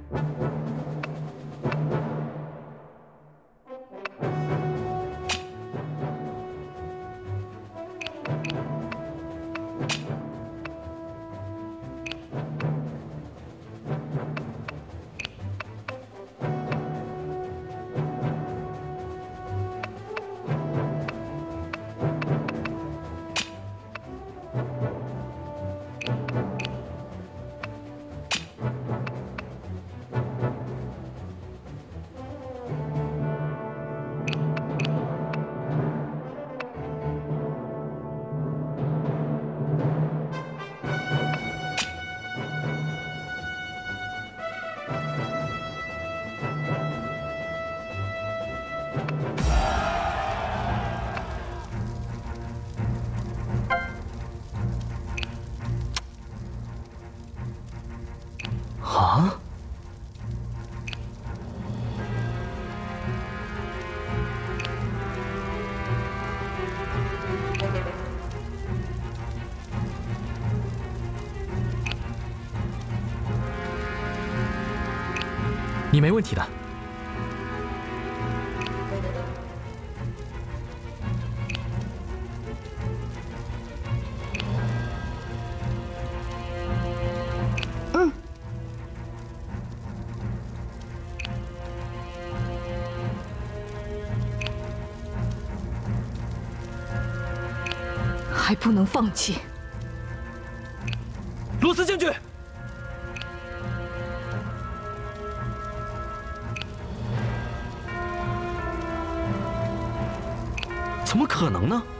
啊！ 你没问题的。 还不能放弃。 罗斯将军，怎么可能呢？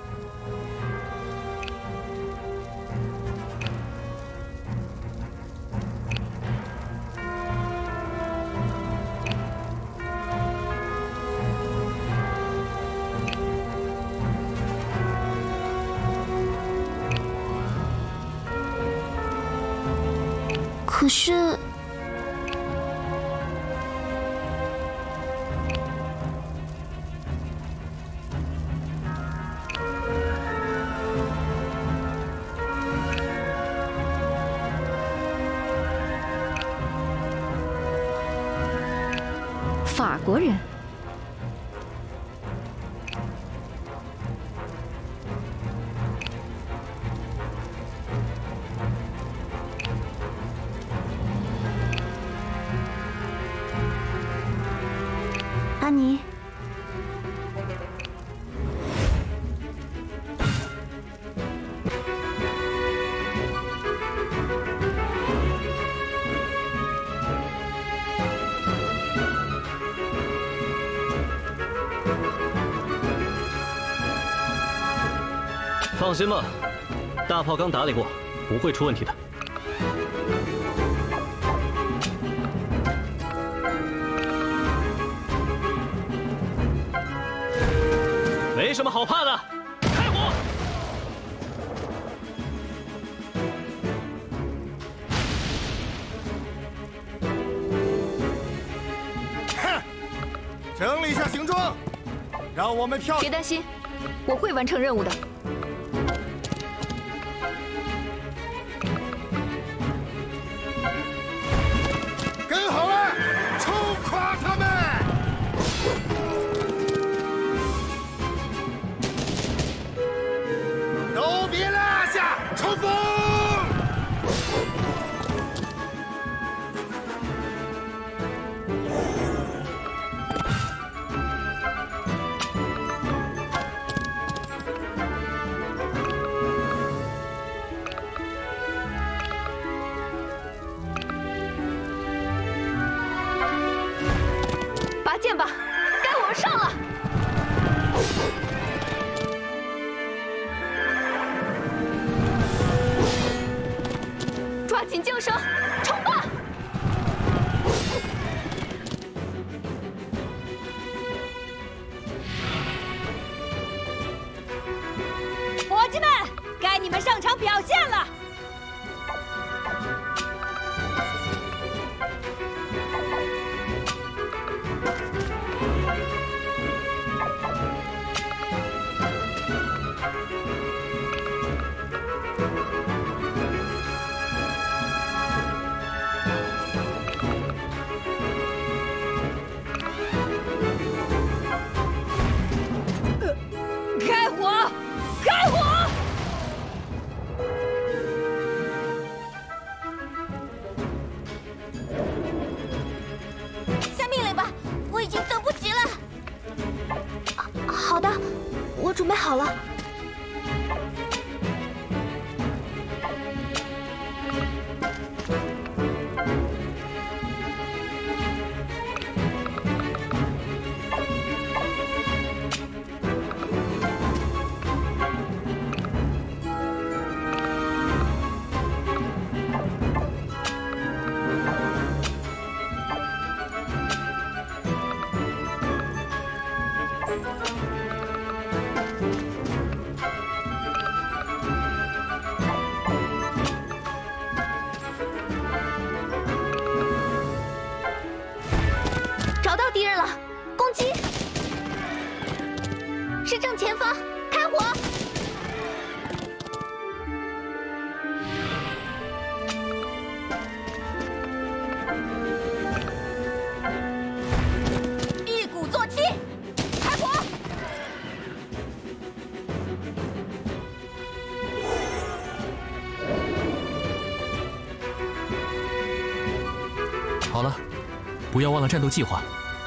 可是， 法国人。 安妮， 放心吧，大炮刚打理过，不会出问题的。 没什么好怕的，开火！ 哼，整理一下行装，让我们跳。 别担心，我会完成任务的。 跟好了，冲垮他们！ 都别落下，冲锋！ 拔剑吧，该我们上了！ 抓紧缰绳，冲吧！ 伙计们，该你们上场表现了。 准备好了。找到敌人了，攻击！是正前方，开火！ 一鼓作气，开火！ 好了，不要忘了战斗计划。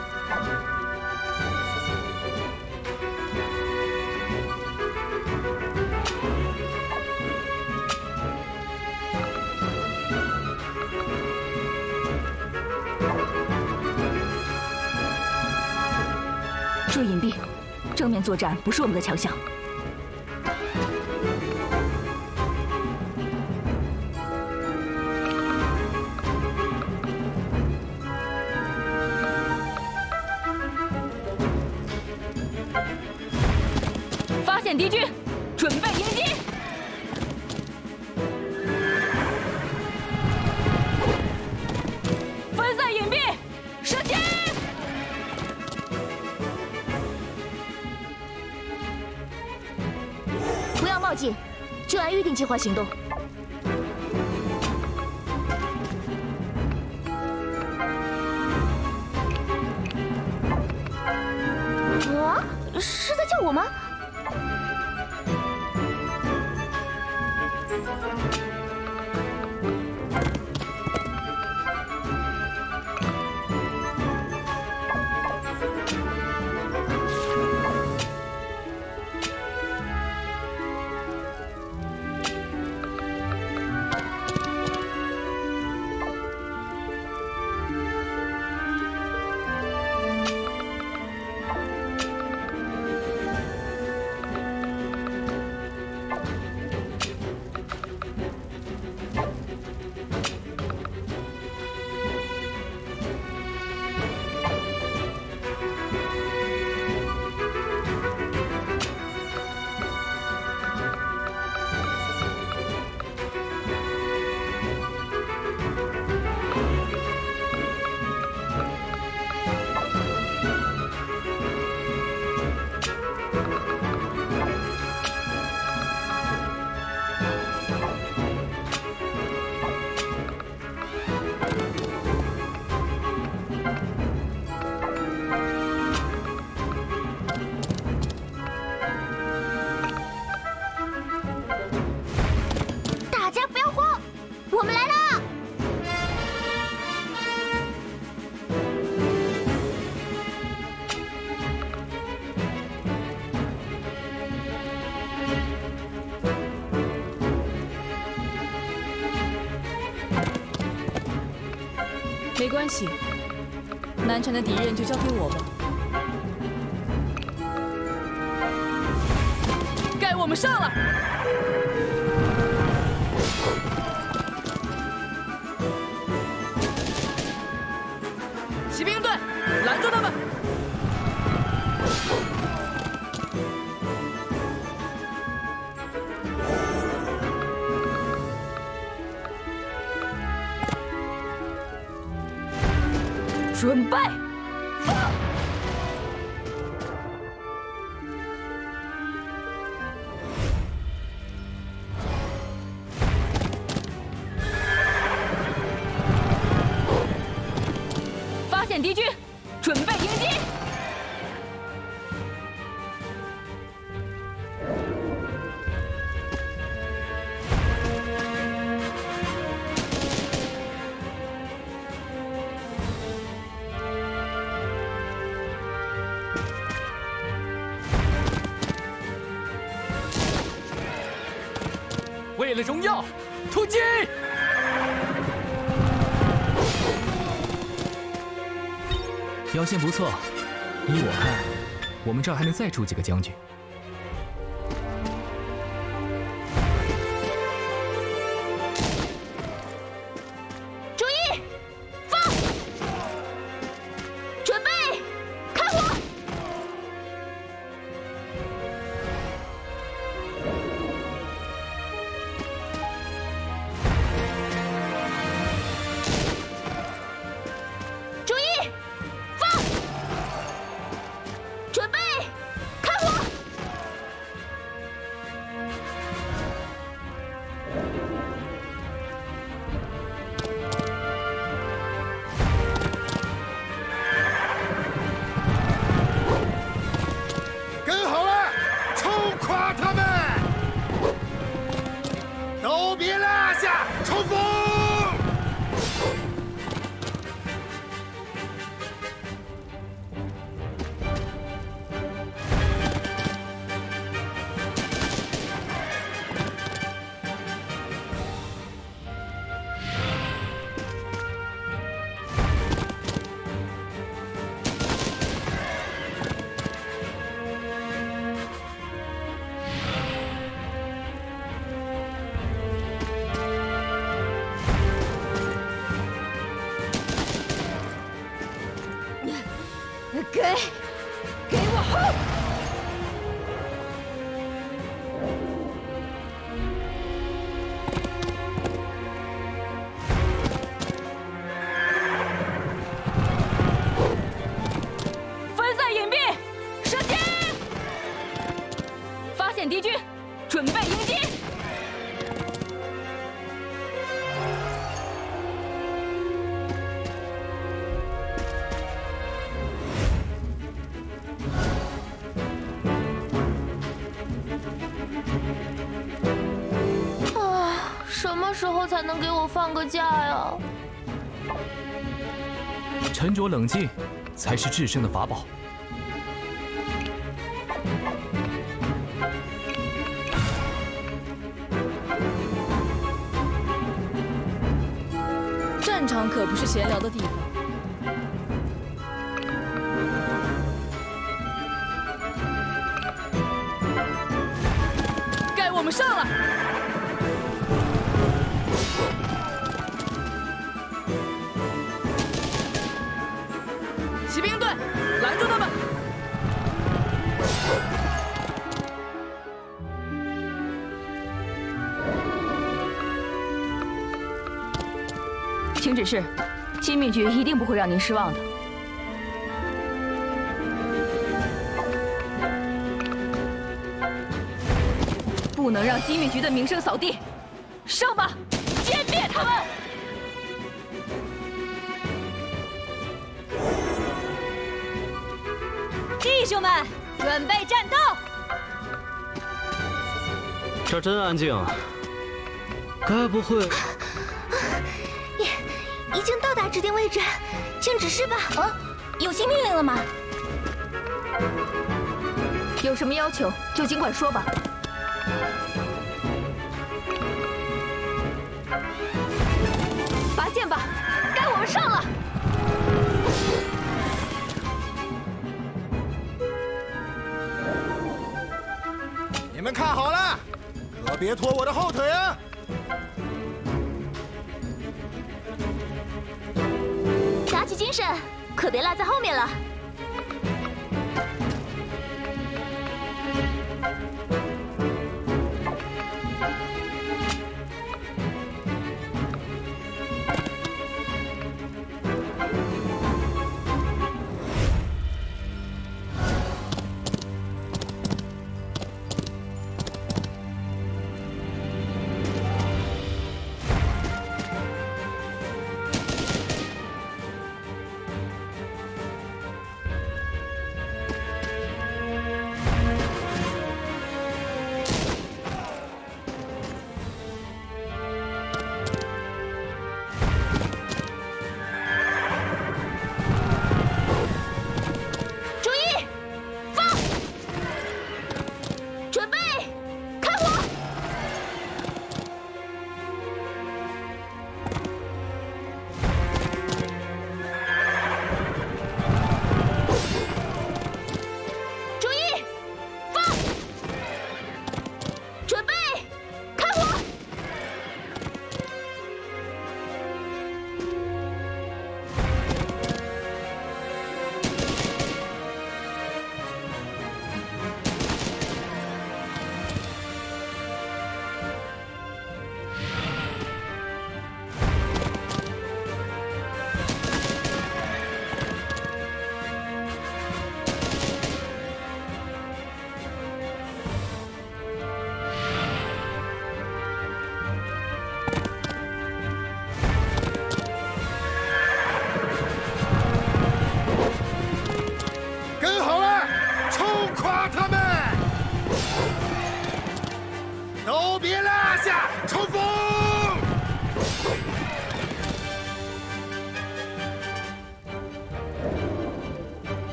注意隐蔽，正面作战不是我们的强项。发现敌军，准备迎击。分散隐蔽，射击！ 不要冒进，就按预定计划行动。啊，是在叫我吗？我们来了！ 没关系，南城的敌人就交给我吧。该我们上了！ 骑兵队，拦住他们！准备，放！发现敌军！ 准备迎击！ 为了荣耀，突击！表现不错，依我看，我们这儿还能再出几个将军。 注意，放，准备，开火！注意，放，准备，开火！ 跟好了，冲垮他们！都别落下，冲锋！ 给我轰！分散隐蔽，射击！发现敌军，准备迎击！ 什么时候才能给我放个假呀？ 沉着冷静，才是制胜的法宝。 战场可不是闲聊的地方。该我们上了！骑兵队，拦住他们！ 请指示，机密局一定不会让您失望的。不能让机密局的名声扫地，上吧，歼灭他们！弟兄们，准备战斗！ 这儿真安静啊，该不会…… 已经到达指定位置，请指示吧。有新命令了吗？ 有什么要求就尽管说吧。拔剑吧，该我们上了！ 你们看好了，可别拖我的后腿啊！ 打起精神，可别落在后面了。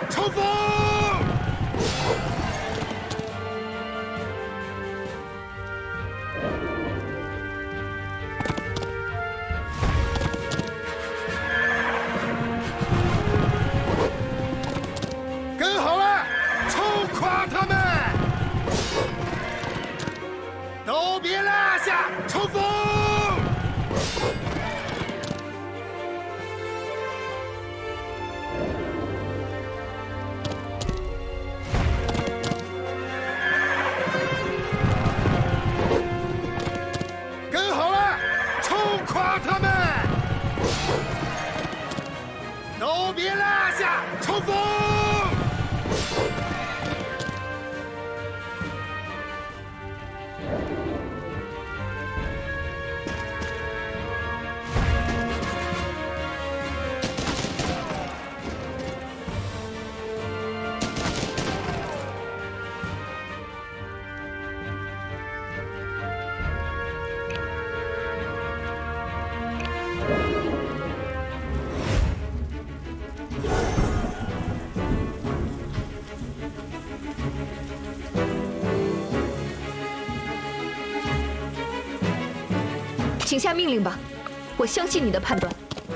冲锋！跟好了，冲垮他们！都别落下，冲锋！ 垮他们！都别落下，冲锋！ 请下命令吧，我相信你的判断。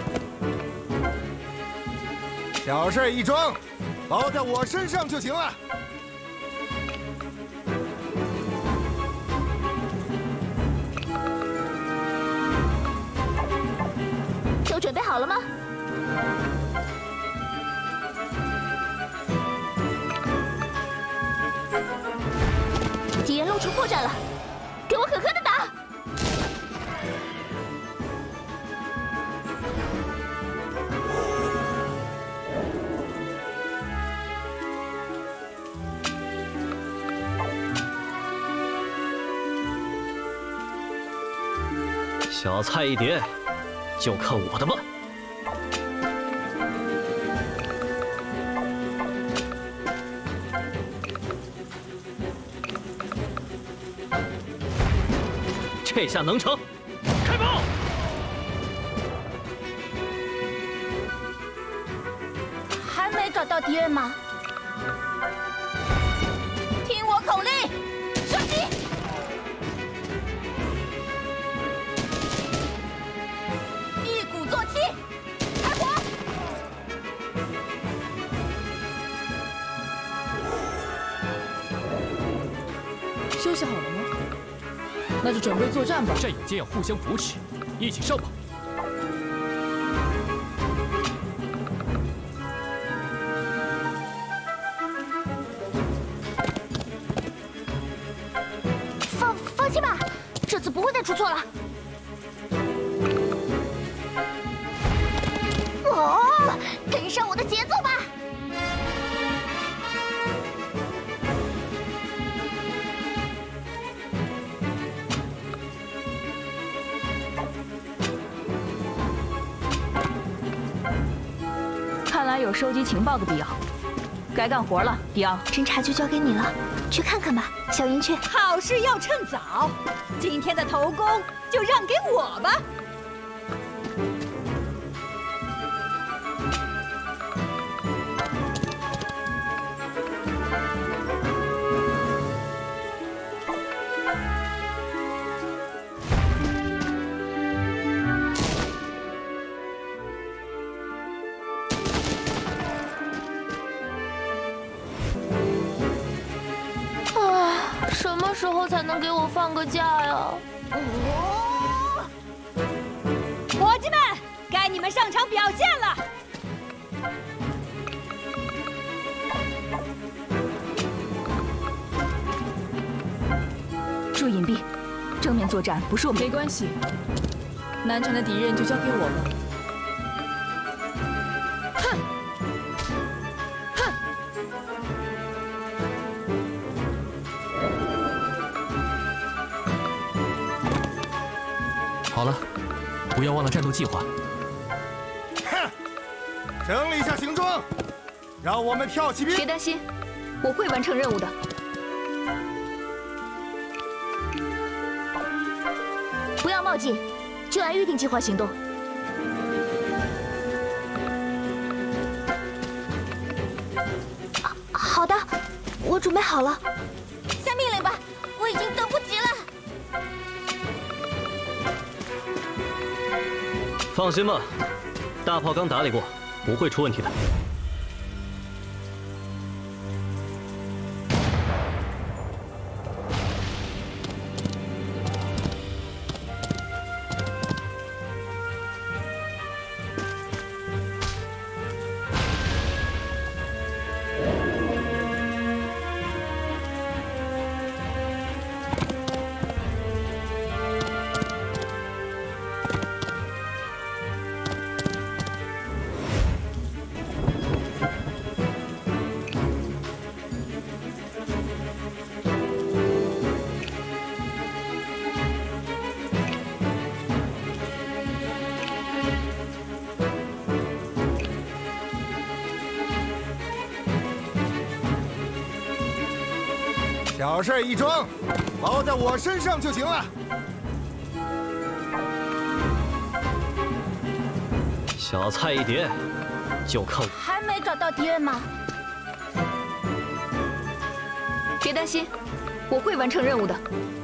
小事一桩，包在我身上就行了。 都准备好了吗？敌人露出破绽了，给我狠狠的打！ 小菜一碟，就看我的吧！这下能成！开炮！ 还没找到敌人吗？听我口令，射击！ 休息好了吗？那就准备作战吧。 战友间要互相扶持，一起上吧！ 放心吧，这次不会再出错了。哦，跟上我的节奏吧！ 看来有收集情报的必要，该干活了，迪奥。 侦察就交给你了，去看看吧，小云雀。 好事要趁早，今天的头功就让给我吧。 什么时候才能给我放个假呀？ 伙计们，该你们上场表现了。 注意隐蔽，正面作战不是我们。 没关系，南城的敌人就交给我吧。 好了，不要忘了战斗计划。 哼，整理一下行装，让我们跳骑兵。 别担心，我会完成任务的。 不要冒进，就按预定计划行动。 好的，我准备好了。下命令吧，我已经等不及了。 放心吧，大炮刚打理过，不会出问题的。 小事一桩，包在我身上就行了。 小菜一碟，就靠我。 还没找到敌人吗？ 别担心，我会完成任务的。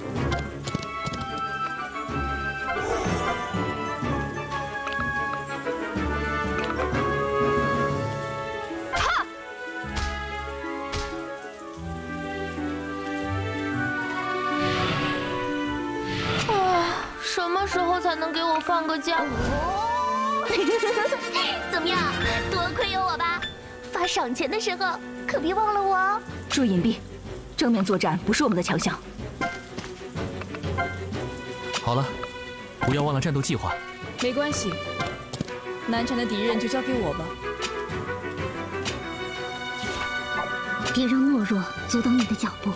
什么时候才能给我放个假？ 怎么样？多亏有我吧！发赏钱的时候可别忘了我哦。 注意隐蔽，正面作战不是我们的强项。 好了，不要忘了战斗计划。 没关系，难缠的敌人就交给我吧。 别让懦弱阻挡你的脚步。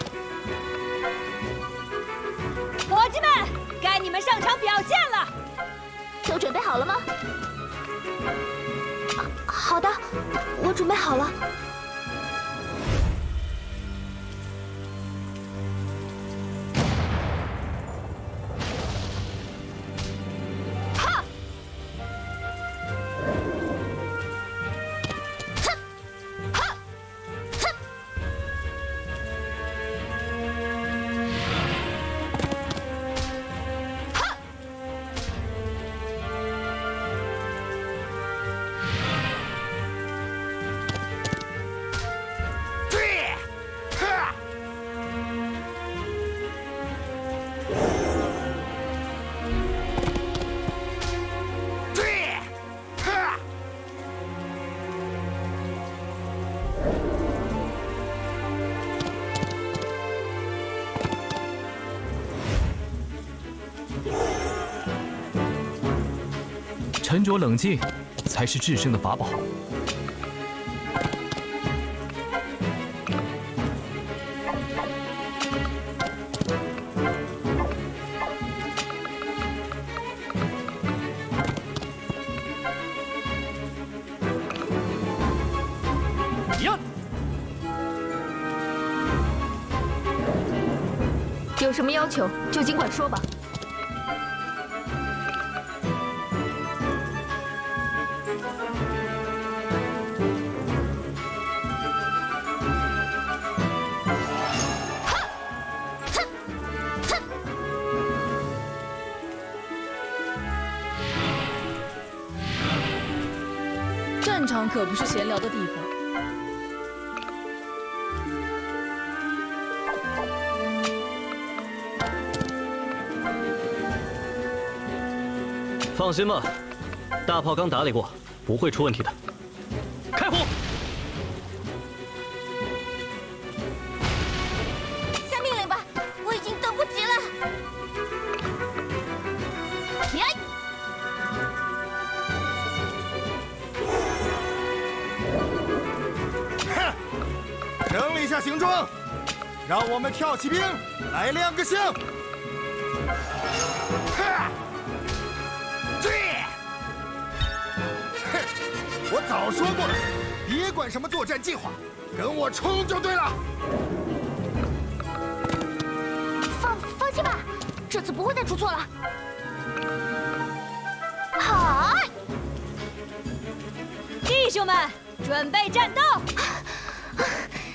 伙计们，该你们上场表现了。 都准备好了吗？好的，我准备好了。 沉着冷静，才是制胜的法宝。 呀！ 有什么要求就尽管说吧。 战场可不是闲聊的地方。 放心吧，大炮刚打理过，不会出问题的。开火！ 下命令吧，我已经等不及了。呀！ 整理一下行装，让我们跳骑兵来亮个相。我早说过了，别管什么作战计划，跟我冲就对了。 放心吧，这次不会再出错了。好， 弟兄们，准备战斗！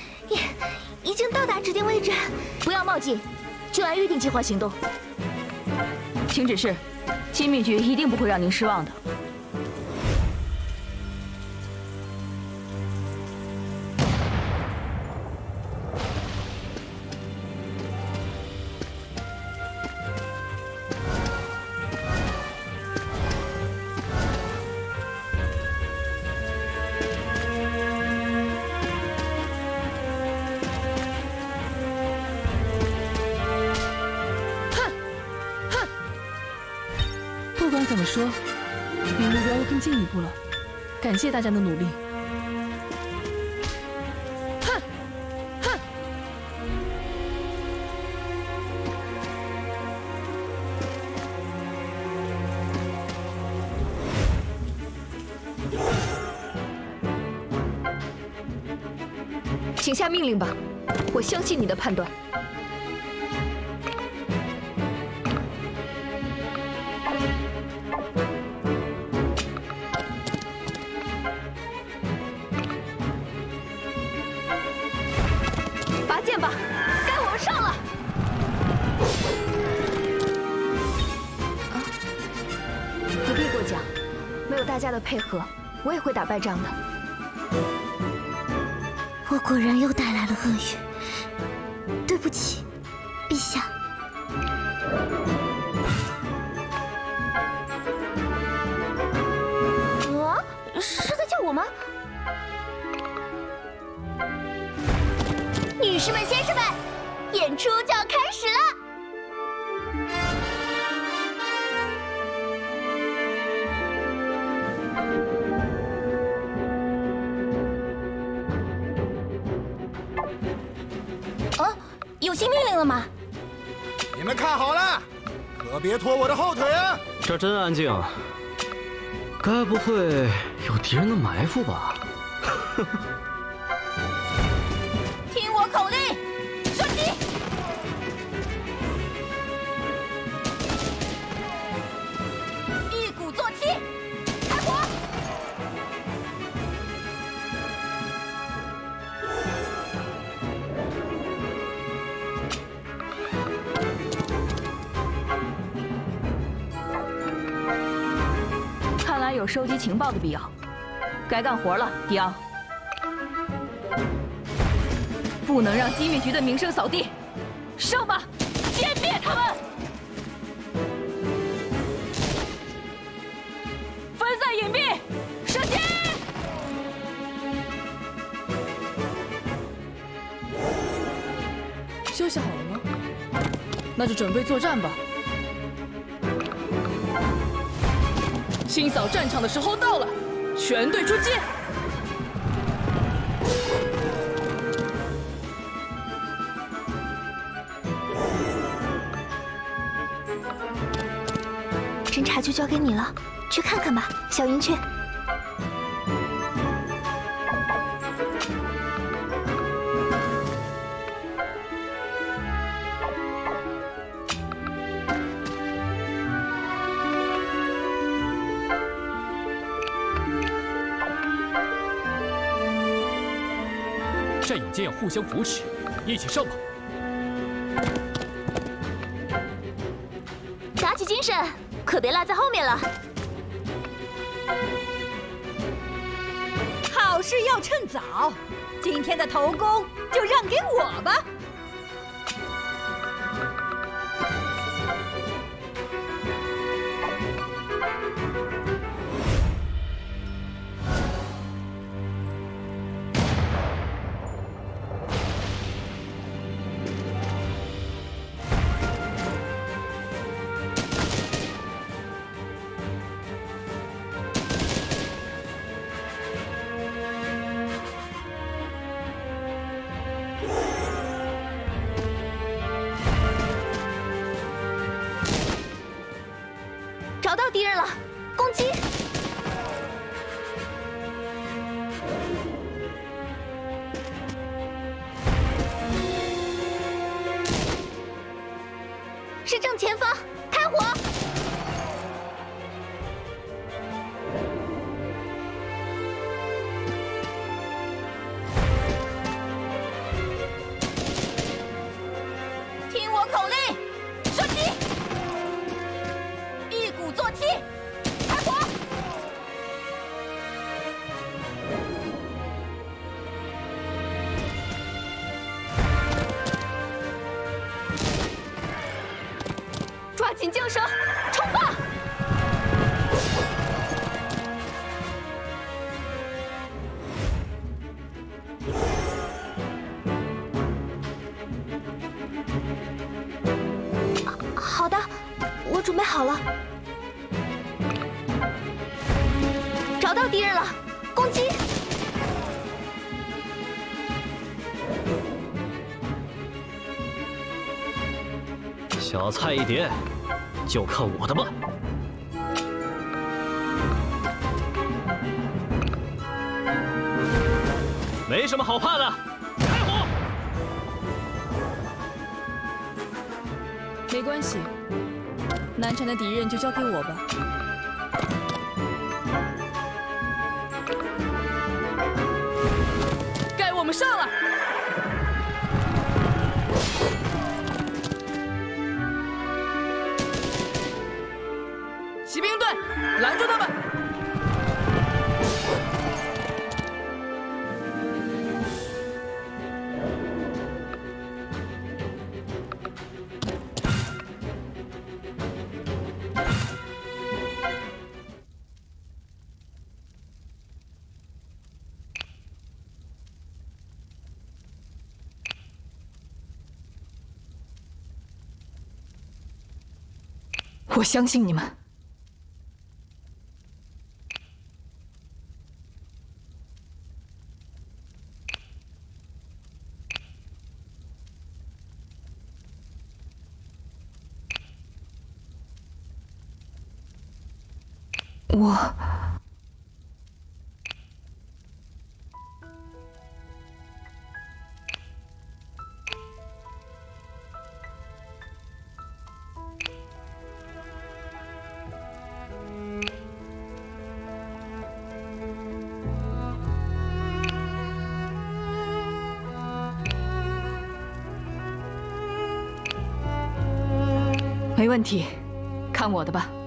已经到达指定位置。 不要冒进，就按预定计划行动。请指示，机密局一定不会让您失望的。 不管怎么说，离目标又更进一步了。感谢大家的努力。哼，哼。 请下命令吧，我相信你的判断。拔剑吧，该我们上了。不必过奖，没有大家的配合，我也会打败仗的。 我果然又带来了厄运，对不起，陛下。是在叫我吗？女士们、先生们，演出就要开始了。有新命令了吗？ 你们看好了，可别拖我的后腿啊！ 这真安静，该不会有敌人的埋伏吧？ 听我口令，射击！一鼓作气，开火！ 看来有收集情报的必要，该干活了，迪奥。不能让机密局的名声扫地，上吧，歼灭他们！分散隐蔽，射击！ 休息好了吗？那就准备作战吧。清扫战场的时候到了，全队出击！ 侦察就交给你了，去看看吧，小云雀。 战友间要互相扶持，一起上吧！ 打起精神，可别落在后面了。 好事要趁早，今天的头功就让给我吧。 找到敌人了，攻击！是正前方，开火！ 抓紧缰绳，冲吧！ 好的，我准备好了。找到敌人了，攻击！ 小菜一碟，就看我的吧！没什么好怕的，开火！ 没关系，难缠的敌人就交给我吧。该我们上了！骑兵队，拦住他们！ 我相信你们。我。没问题，看我的吧。